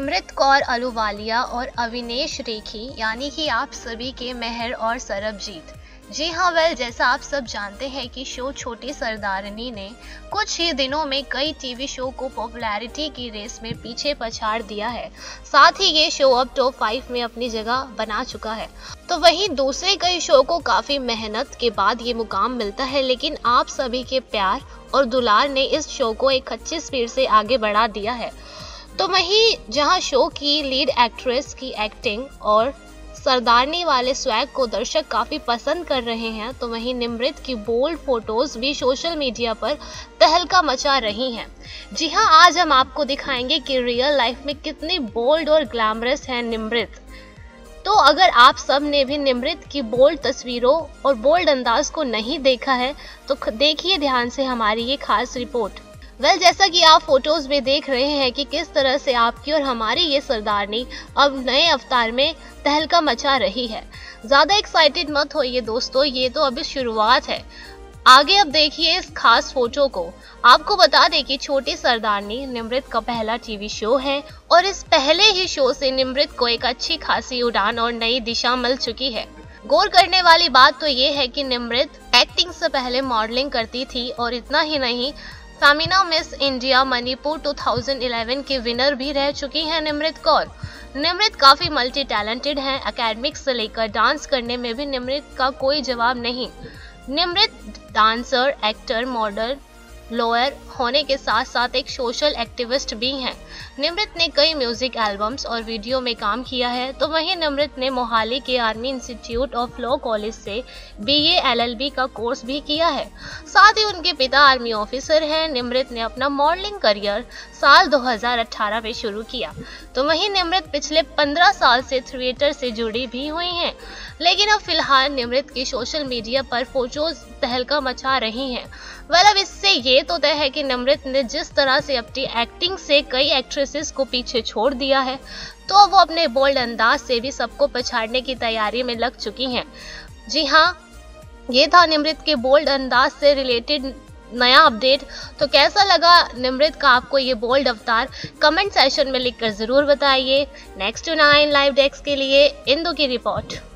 निमृत कौर अहलूवालिया और अविनेश रेखी यानी कि आप सभी के मेहर और सरबजीत। जी हाँ, जैसा आप सब जानते हैं कि शो छोटी सरदारनी ने कुछ ही दिनों में कई टीवी शो को पॉपुलैरिटी की रेस में पीछे पछाड़ दिया है। साथ ही ये शो अब टॉप 5 में अपनी जगह बना चुका है। तो वहीं दूसरे कई शो को काफी मेहनत के बाद ये मुकाम मिलता है, लेकिन आप सभी के प्यार और दुलार ने इस शो को एक अच्छी स्पीड से आगे बढ़ा दिया है। तो वहीं जहां शो की लीड एक्ट्रेस की एक्टिंग और सरदारनी वाले स्वैग को दर्शक काफी पसंद कर रहे हैं, तो वहीं निमृत की बोल्ड फोटोज भी सोशल मीडिया पर तहलका मचा रही हैं। जी हां, आज हम आपको दिखाएंगे कि रियल लाइफ में कितनी बोल्ड और ग्लैमरस है निमृत। तो अगर आप सब ने भी निमृत की बोल्ड तस्वीरों और बोल्ड अंदाज को नहीं देखा है तो देखिए ध्यान से हमारी ये खास रिपोर्ट। जैसा कि आप फोटोज में देख रहे हैं कि किस तरह से आपकी और हमारी ये सरदारनी अब नए अवतार में तहलका मचा रही है। ज्यादा एक्साइटेड मत होइए दोस्तों, ये तो अभी शुरुआत है। आगे अब देखिए इस खास फोटो को। आपको बता दें कि छोटी सरदारनी निमृत का पहला टीवी शो है और इस पहले ही शो से निमृत को एक अच्छी खासी उड़ान और नई दिशा मिल चुकी है। गौर करने वाली बात तो ये है कि निमृत एक्टिंग से पहले मॉडलिंग करती थी और इतना ही नहीं, फेमिना मिस इंडिया मणिपुर 2011 के विनर भी रह चुकी हैं निमृत कौर। निमृत काफी मल्टी टैलेंटेड हैं, एकेडमिक्स से लेकर डांस करने में भी निमृत का कोई जवाब नहीं। Nimrit dancer, actor, model, lawyer होने के साथ साथ एक सोशल एक्टिविस्ट भी हैं। निमृत ने कई म्यूजिक एल्बम्स और वीडियो में काम किया है। तो वहीं निमृत ने मोहाली के army institute of law college से BA LLB का कोर्स भी किया है। साथ ही उनके पिता आर्मी ऑफिसर हैं। निमृत ने अपना मॉडलिंग करियर साल 2018 में शुरू किया। तो वहीं निमृत पिछले 15 साल से थिएटर से जुड़ी भी हुई हैं, लेकिन अब फिलहाल निमृत की सोशल मीडिया पर फोटोज तहलका मचा रही हैं। अब इससे ये तो तय है कि निमृत ने जिस तरह से अपनी एक्टिंग से कई एक्ट्रेसेस को पीछे छोड़ दिया है, तो वो अपने बोल्ड अंदाज से भी सबको पछाड़ने की तैयारी में लग चुकी हैं। जी हाँ, ये था निमृत के बोल्ड अंदाज से रिलेटेड नया अपडेट। तो कैसा लगा निमृत का आपको ये बोल्ड अवतार, कमेंट सेक्शन में लिखकर जरूर बताइए। नेक्स्ट 9 लाइव डेस्क के लिए इंदु की रिपोर्ट।